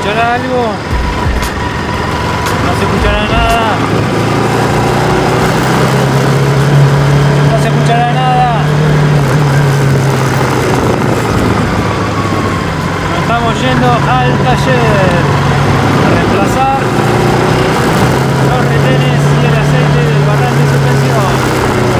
escuchará algo? No se escuchará nada. No se escuchará nada. Nos estamos yendo al taller a reemplazar los retenes y el aceite del barrante de suspensión.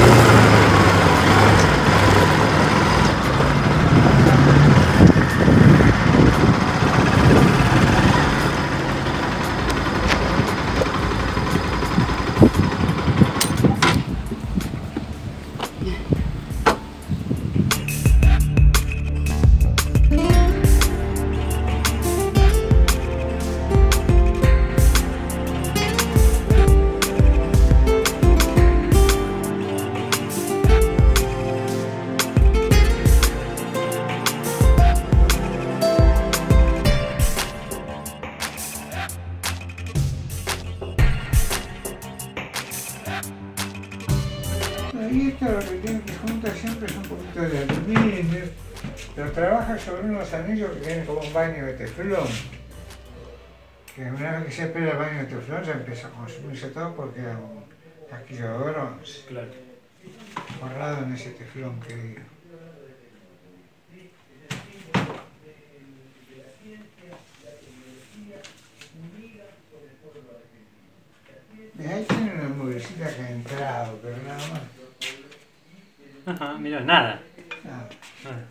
Y esto lo que tiene que juntar siempre es un poquito de aluminio, pero trabaja sobre unos anillos que tienen como un baño de teflón. Que una vez que se pega el baño de teflón ya empieza a consumirse todo porque hay un casquillo de oro forrado en ese teflón que digo. Y ahí tiene una mugrecita que ha entrado, pero nada más. Ajá, mira, nada. Nada. Nada.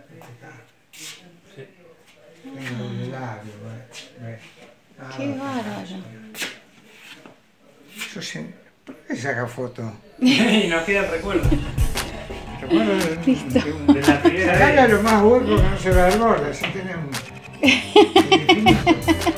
Sí. Tengo el labio, ¿ves? Qué bárbaro. Yo sé. ¿Por qué saca foto? Y nos queda el recuerdo. Recuerdo De la primera sacala vez. lo más hueco que no se vea el borde, así tenemos. El infinito.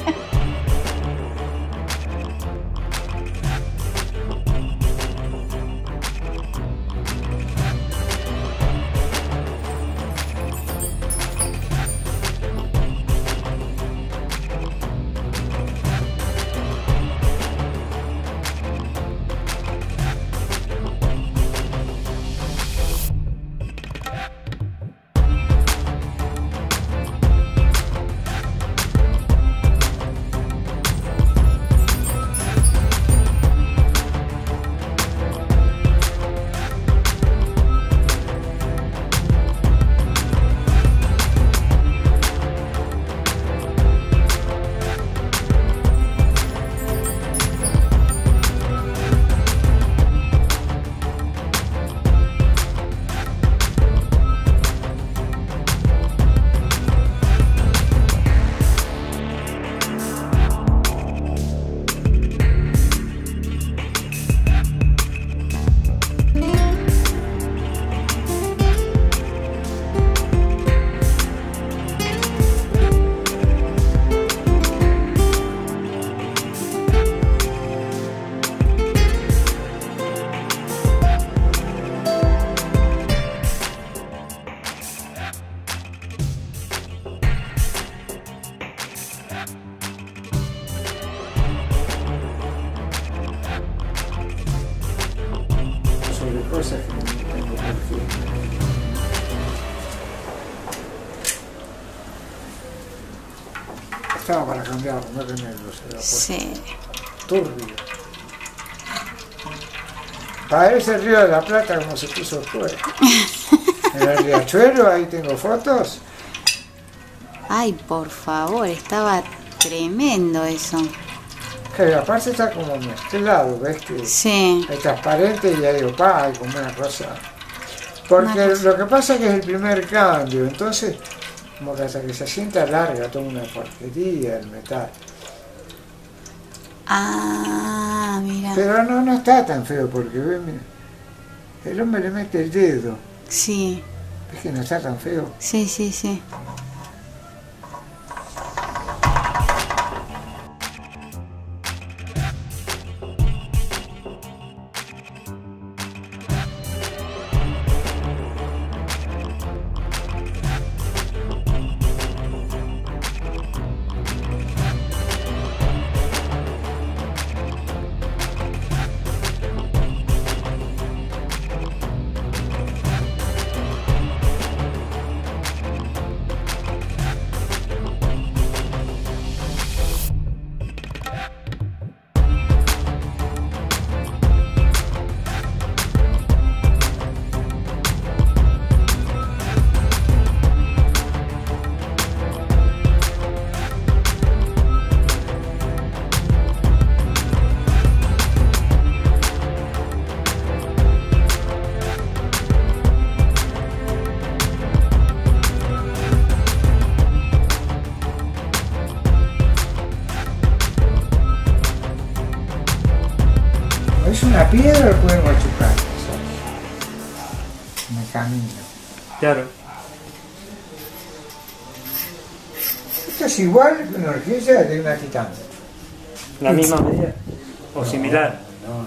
Sobre cosas que no tengo perfil. Estaba para cambiarlo, no tenerlo, se lo puesto. Sí. Turbio. Parece el Río de la Plata como se puso después. En el riachuelo, ahí tengo fotos. Ay, por favor, estaba tremendo eso. Que la parte está como mezclado, ¿ves? Que Sí. hay transparente y hay opaco, hay como una cosa. Porque Una cosa. lo que pasa es que es el primer cambio, entonces como que hasta que se sienta larga toda una porquería el metal. Ah, mira. Pero no está tan feo porque ve, mira, el hombre le mete el dedo, Sí, es que no está tan feo. sí, sí, sí. es una piedra, lo pueden machucar. En el camino. Claro. Esto es igual que una horquilla de una titán. La misma medida. O similar. No.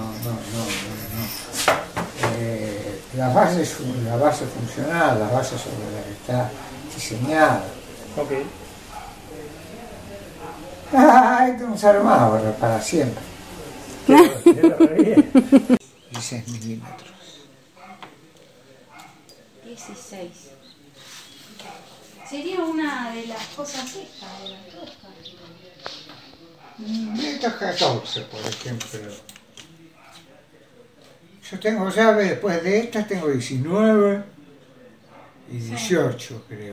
La base funcional, la base sobre la que está diseñada. Ok. Esto es un armado para siempre. 16 milímetros. 16. Sería una de las cosas estas, de las roscas. Esto es 14, por ejemplo. Yo tengo llaves, después de estas tengo 19 y 18, creo.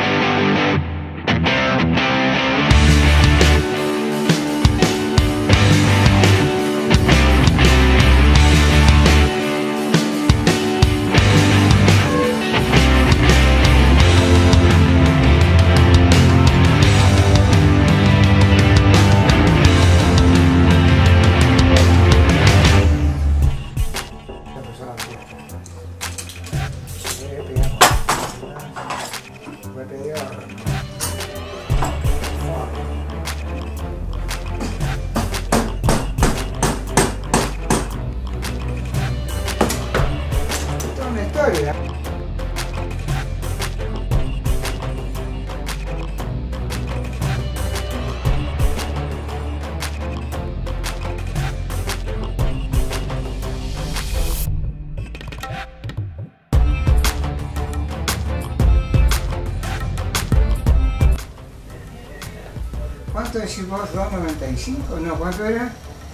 ¿Cuánto decís vos? ¿2.95? No, ¿cuánto era?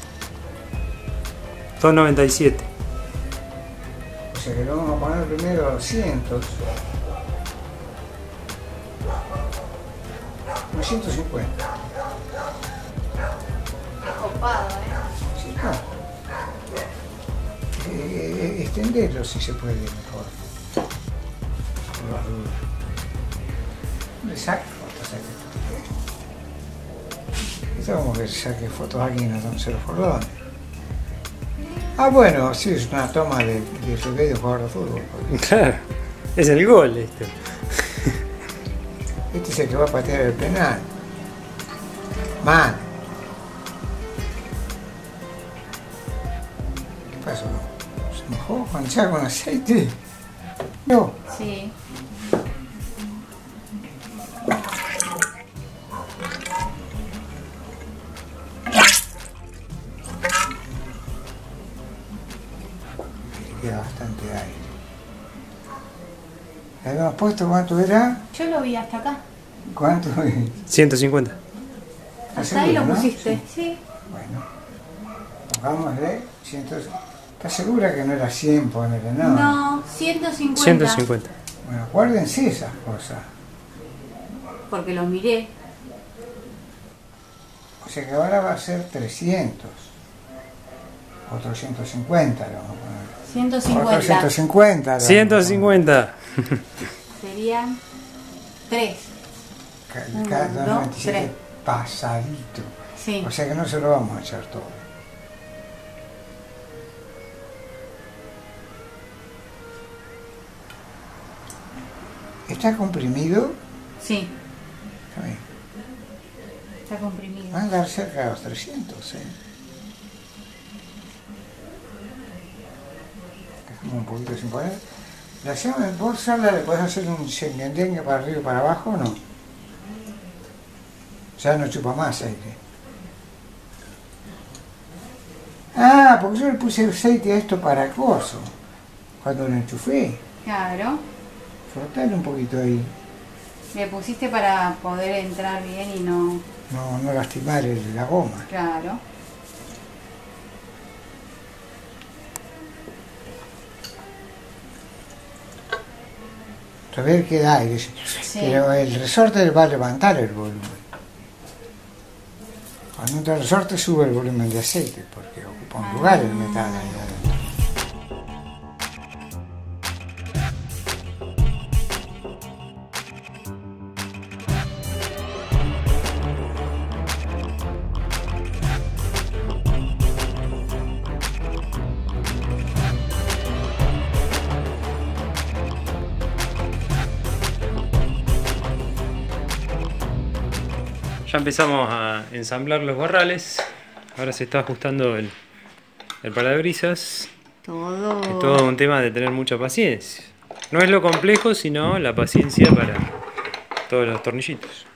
2.97. O sea que lo vamos a poner primero 200. 150. Copado, Sí, claro. Extenderlo si se puede mejor. Le saco fotos a esto. Vamos a ver si saque fotos aquí en los Cerro Jordán. Ah, bueno, sí, es una toma de revés de jugador de fútbol. Claro, es el gol esto. Este es el que va a patear el penal. Man. ¿Qué pasó? ¿Se mojó con ya con aceite? No. Sí. Queda bastante aire. ¿Le habíamos puesto cuánto era? Yo lo vi hasta acá. ¿Cuánto es? 150. Hasta ahí lo ¿no? pusiste, sí. Bueno, pongámosle 100. ¿Estás segura que no era 100? Ponele, no. No, 150. 150. Bueno, acuérdense esas cosas. Porque lo miré. O sea que ahora va a ser 300. O 350 lo vamos a poner. 150. O 350. 150. Serían 3. Cada 1, 2, 97 3. pasadito. Sí. O sea que no se lo vamos a echar todo. ¿Está comprimido? Sí, Está bien. está comprimido. Va a andar cerca de los 300, ¿eh? Dejamos un poquito sin poner. La llave en bolsa le podés hacer un chenguendengue para arriba y para abajo, ¿o no? Ya no chupa más aire. Ah, porque yo le puse aceite a esto para coso. Cuando lo enchufé. Claro. Frotale un poquito ahí. Le pusiste para poder entrar bien y no... No lastimar la goma. Claro. A ver qué da aire. Sí. Pero el resorte va a levantar el volumen. Cuando entra el resorte sube el volumen de aceite porque ocupa un lugar el metal ahí adentro. Ya empezamos a ensamblar los barrales. Ahora se está ajustando el parabrisas. Todo. Es todo un tema de tener mucha paciencia. No es lo complejo, sino la paciencia para todos los tornillitos.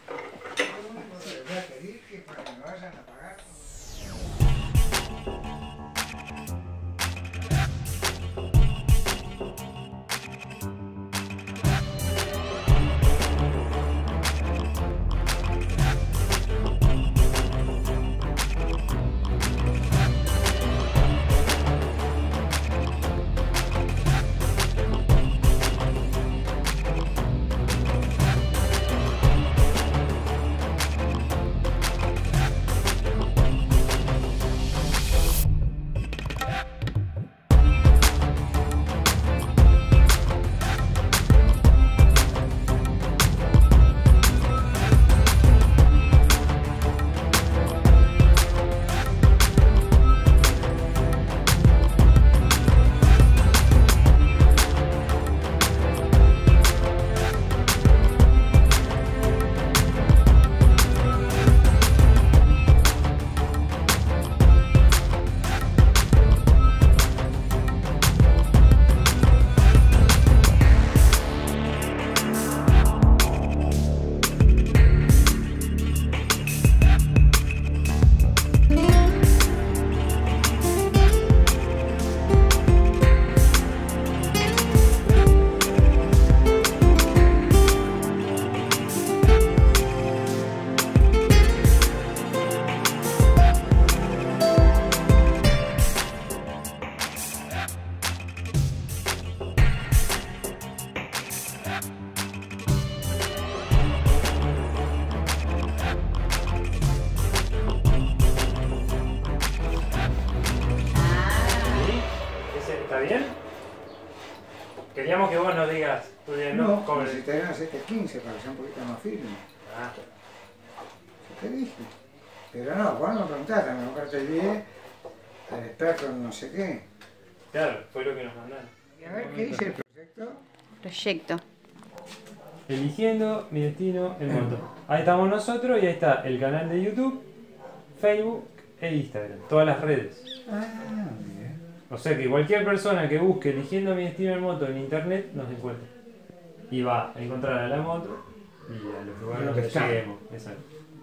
¿Está bien? Queríamos que vos nos digas. No, como si te dieran 715 para que sea un poquito más firme. Ah. ¿Qué te dije? Pero no, vos no preguntaste, a lo mejor te olvidé al experto no sé qué. Claro, fue lo que nos mandaron. Y a ver qué dice el proyecto. Proyecto. Eligiendo mi destino en moto. Ahí estamos nosotros y ahí está el canal de YouTube, Facebook e Instagram. Todas las redes. Ah, bien. O sea que cualquier persona que busque eligiendo mi destino en moto en internet nos encuentra. Y va a encontrar a la moto y a los lugares Lo que donde está. lleguemos. Exacto.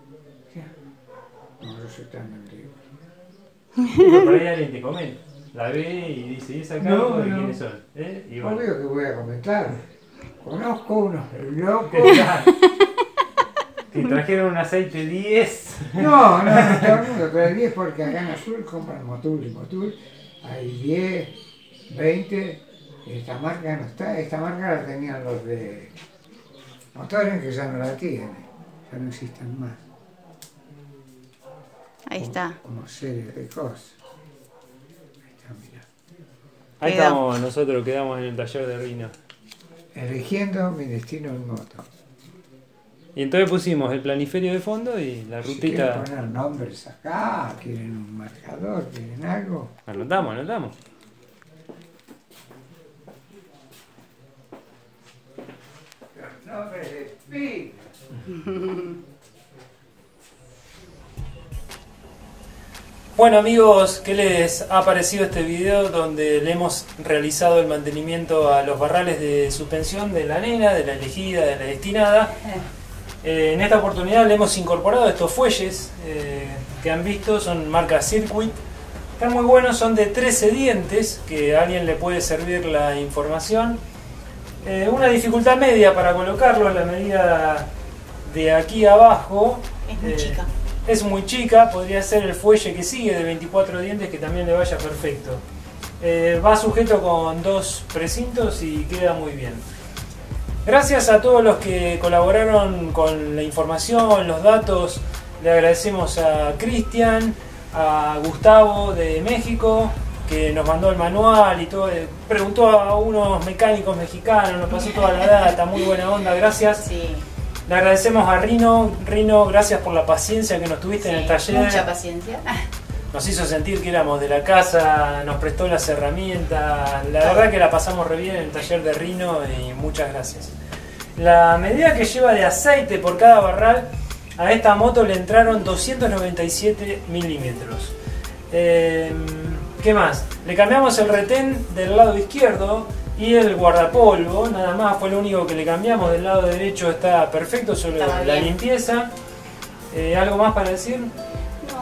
No, yo soy tan antiguo. Pero por ahí alguien te comenta. La ve y dice, ¿y esa No, cargo de no. quiénes son? Y bueno. Obvio que voy a comentar. Conozco unos locos. Que trajeron un aceite 10. No, todo el mundo, pero el 10 porque acá en Azul compran Motul y Motul. Hay 10, 20. Esta marca no está. Esta marca la tenían los de motores que ya no la tienen. Ya no existen más. Ahí está. Como serie de cosas. Ahí está, mira. Ahí Quedó. estamos, nosotros quedamos en el taller de Rino. Eligiendo mi destino en moto. Y entonces pusimos el planiferio de fondo y la Si quieren rutita. poner nombres acá, quieren un marcador, quieren algo. Anotamos. Los nombres de pi. Bueno amigos, ¿qué les ha parecido este video donde le hemos realizado el mantenimiento a los barrales de suspensión de la nena, de la elegida, de la destinada? En esta oportunidad le hemos incorporado estos fuelles que han visto, son marca Circuit. Están muy buenos, son de 13 dientes, que a alguien le puede servir la información. Una dificultad media para colocarlo, la medida de aquí abajo. Es muy chica. Es muy chica, podría ser el fuelle que sigue de 24 dientes que también le vaya perfecto. Va sujeto con 2 precintos y queda muy bien. Gracias a todos los que colaboraron con la información, los datos. Le agradecemos a Cristian, a Gustavo de México, que nos mandó el manual y todo. Preguntó a unos mecánicos mexicanos, nos pasó toda la data, muy buena onda, gracias. Sí. Le agradecemos a Rino. Rino, gracias por la paciencia que nos tuviste en el taller. Mucha paciencia. Nos hizo sentir que éramos de la casa, nos prestó las herramientas. La verdad que la pasamos re bien en el taller de Rino y muchas gracias. La medida que lleva de aceite por cada barral a esta moto le entraron 297 milímetros. ¿Qué más? Le cambiamos el retén del lado izquierdo y el guardapolvo, nada más, fue lo único que le cambiamos. Del lado derecho está perfecto, solo la limpieza. ¿Algo más para decir? No,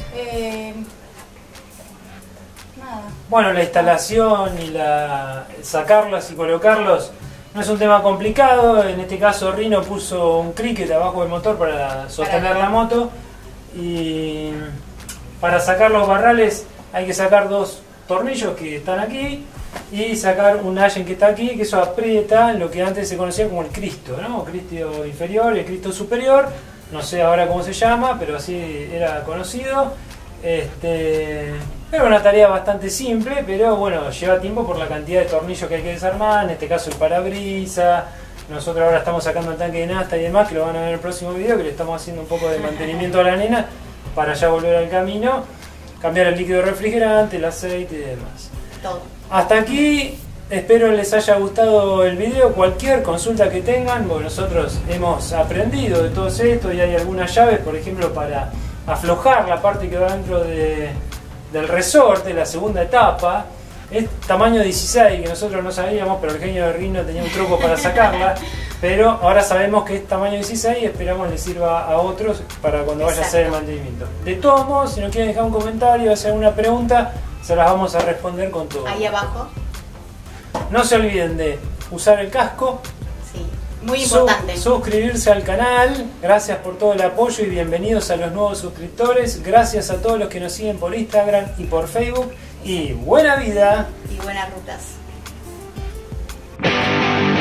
nada. Bueno, la instalación y sacarlos y colocarlos no es un tema complicado. En este caso Rino puso un cricket abajo del motor para sostener la moto, y para sacar los barrales hay que sacar dos tornillos que están aquí y sacar un allen que está aquí, que eso aprieta lo que antes se conocía como el Cristo, ¿no? Cristo inferior y el Cristo superior, no sé ahora cómo se llama, pero así era conocido. Era una tarea bastante simple, pero bueno, lleva tiempo por la cantidad de tornillos que hay que desarmar, en este caso el parabrisas. Nosotros ahora estamos sacando el tanque de nafta y demás, que lo van a ver en el próximo video, que le estamos haciendo un poco de mantenimiento a la nena para ya volver al camino, cambiar el líquido refrigerante, el aceite y demás. Todo. Hasta aquí, espero les haya gustado el video. Cualquier consulta que tengan, bueno, nosotros hemos aprendido de todo esto y hay algunas llaves, por ejemplo, para aflojar la parte que va dentro del resorte, la segunda etapa. Es tamaño 16, que nosotros no sabíamos, pero el genio de Rino tenía un truco para sacarla. Pero ahora sabemos que es tamaño 16 y esperamos les sirva a otros para cuando vaya a hacer el mantenimiento. De todos modos, si nos quieren dejar un comentario, hacer alguna pregunta, se las vamos a responder con todo. Ahí abajo. No se olviden de usar el casco. Sí, muy importante. Suscribirse al canal. Gracias por todo el apoyo y bienvenidos a los nuevos suscriptores. Gracias a todos los que nos siguen por Instagram y por Facebook. Y buena vida. Y buenas rutas.